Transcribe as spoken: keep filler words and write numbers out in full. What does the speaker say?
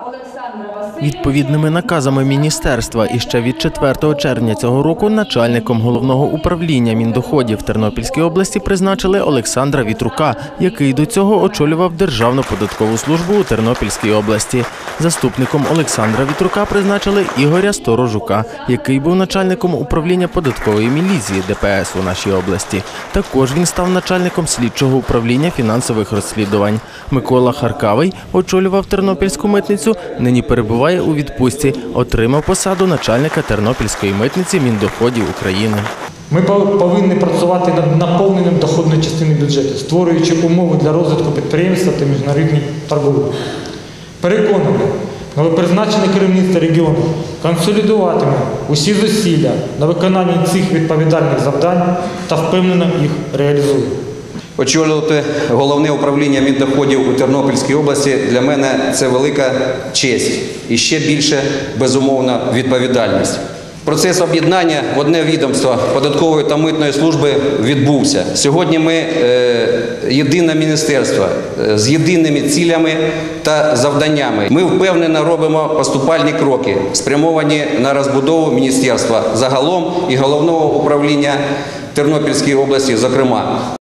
Відповідними наказами міністерства і ще від четвертого червня цього року начальником головного управління Міндоходів Тернопільської області призначили Олександра Вітрука, який до цього очолював Державну податкову службу у Тернопільській області. Заступником Олександра Вітрука призначили Ігоря Сторожука, який був начальником управління податкової міліції Де Пе Ес у нашій області. Також він став начальником слідчого управління фінансових розслідувань. Микола Харкавий очолював Тернопільську митницю, нині перебуває у відпустці, отримав посаду начальника Тернопільської митниці Міндоходів України. Ми повинні працювати над наповненням доходної частини бюджету, створюючи умови для розвитку підприємства та міжнародної торгівлі. Переконаний, новопризначене керівництво регіону консолідуватиме усі зусилля на виконанні цих відповідальних завдань та впевнено їх реалізує. Очолювати головне управління Міндоходів у Тернопільській області для мене – це велика честь і ще більше, безумовно, відповідальність. Процес об'єднання в одне відомство податкової та митної служби відбувся. Сьогодні ми е, єдине міністерство е, з єдиними цілями та завданнями. Ми впевнено робимо поступальні кроки, спрямовані на розбудову міністерства загалом і головного управління Тернопільської області, зокрема.